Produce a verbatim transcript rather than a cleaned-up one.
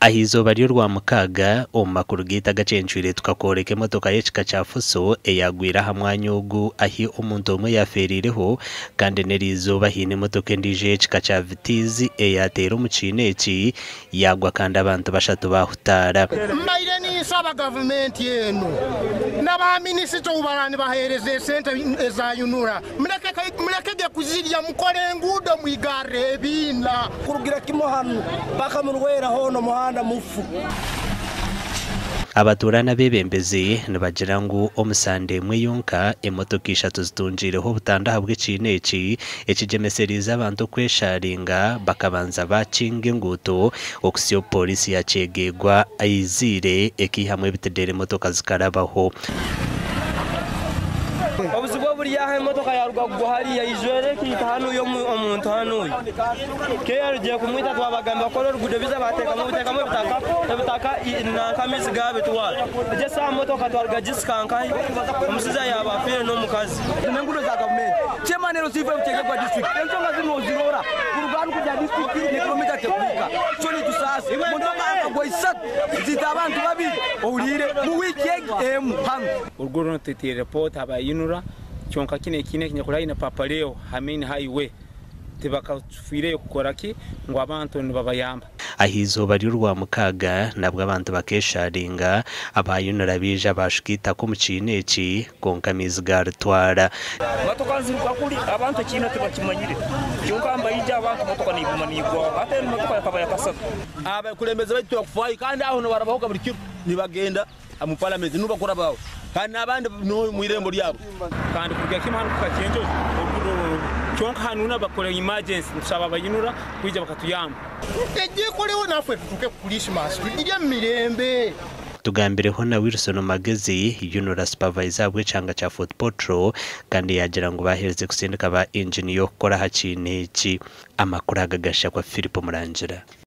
ahizoba ryo rwa mukaga omakuru gita gacencwire tukakoreka imotoka yecika ca fuso eyagwira hamwanyugu ahi umuntu umwe yaferireho kandi nerizoba hine imotoka ndije cika ca vitizi eyatera umucineci yagwa kandi abantu bashatu bahutara maire ni saba government yenu naba minister ubarani bahereze sente za yunura mleke mleke kuzirya mukore ngudo mwigare bina kurugira kimohano baka murwera hono muhanda mufu abaturana bebembeze nibagira ngo omusande mwiyonka emotoka ishatu zitunjireho butandaha bw'icineci ekigemeseriza abantu kwesharinga bakabanza bacinga nguto okusiyo polisi yacegegwa ayizire ekihamwe bitedere emotoka zikarabaho obuzibwo buri yahe motoka yaruga guhari yayijwere kita hano yo omuntu hano ke yarugiye kumwita twabagamba ko rugude biza bateka mu biteka mu bitaka bitaka na kamisi gabe twala je sa motoka twarga jiskanka umusiza yabafire no mukazi nengudo za government chemanero sife buteke kwa district ensonga zino zirora urugano kujya district ni kilometer tebuka choni tusasi motoka akagwa isat zitabantu babiri ohurire mu weekend em hang urugoro tete report aba yinura chonka kine kine kinyakura ina papa leo hamini highway tebakafire kukoraki ngo abantu nibabayamba ahizoba ryo rwa mukaga nabwo abantu bakesharinga abayunura bija bashikita ko mucineci konkamizi gartwara batokanzi bakuri abantu kino tebakimanyire cyonka mbayija abantu motoka nibumanirwa ate motoka yakabaya kasatu aba kulembeza bitu kufayi kandi aho no barabahoga buri kiro nibagenda mu parliament nubakora bawo kandi abandi no mu irembo ryabo kandi kurya kimana kukakenjo chonka hanuna bakora emergency nsaba bayinura kwija bakatuyamba eje koleho nafwe tutuke Christmas irya mirembe tugambireho na Wilson Magezi yunura supervisor bw'icanga ca Foot Patrol kandi yagira ngo bahereze kusindika ba engineer yo gukora hacineci amakuru agagasha kwa Philip Murangira.